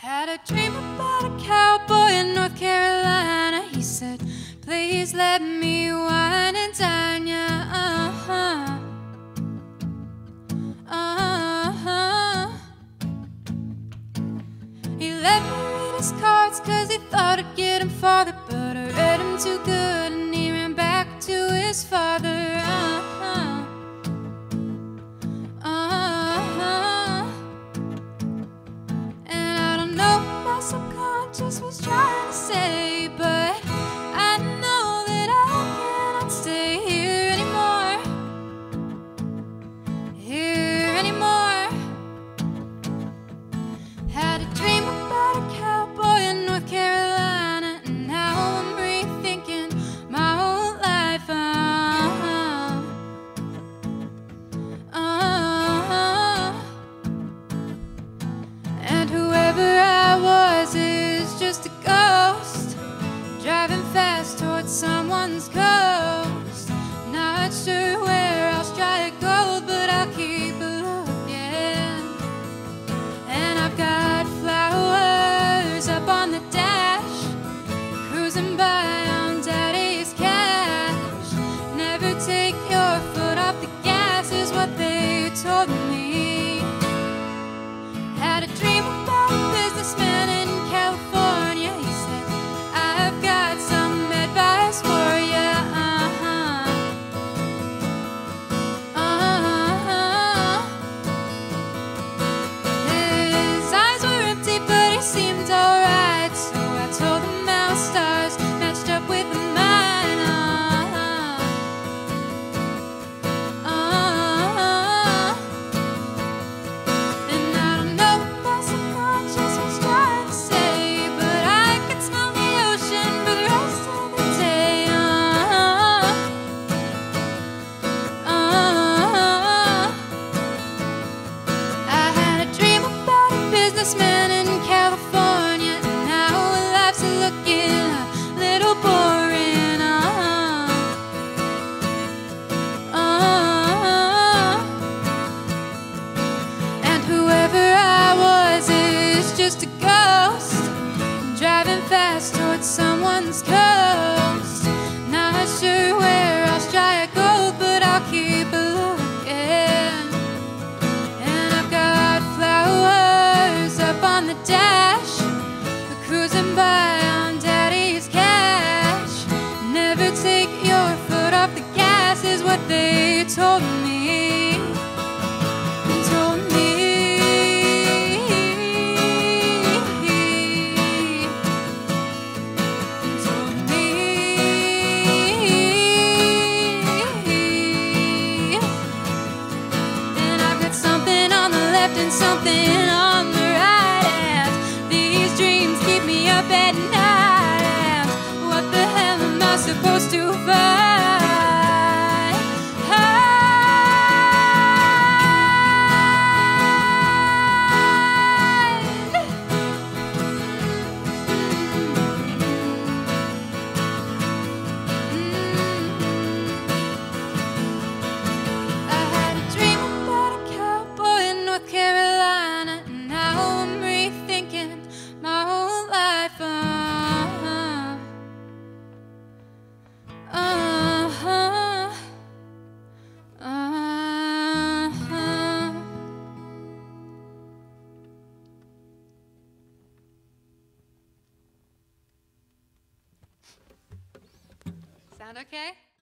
Had a dream about a cowboy in North Carolina. He said, please let me wine and dine ya. He let me read his cards cause he thought it'd get him farther, but I read him too good and he ran back to his father. And I don't know what my subconscious was trying to say, but I know that I cannot stay here anymore. Here anymore. Had a dream about a cowboy in North Carolina, and now I'm rethinking my whole life. And whoever I was is just a ghost, driving fast towards someone's coast. Not sure where I'll strike gold, but I'll keep looking. And I've got flowers up on the dash, cruising by on daddy's cash. Never take your foot off the gas is what they told me. Had a dream about a businessman in California. He said, I've got some advice for you. His eyes were empty, but he seemed alright, so I told him how stars matched up with mine. And I don't know what my subconscious was trying to say, but I could smell the ocean for the rest of the day. I had a dream about a businessman in California, and now life's looking a little boring. And whoever I was is just a ghost, driving fast towards someone's coast. Not sure where I'll strike gold, but I'll keep looking. And I've got flowers up on the dash, cruising by on daddy's cash. Never take your foot off the gas is what they told me. Told me. Told me. And I've got something on the left and something on the right, and these dreams keep me up at night. And what the hell am I supposed to find? I had a dream about a cowboy in North Carolina, and now I'm rethinking my whole life. Sound okay?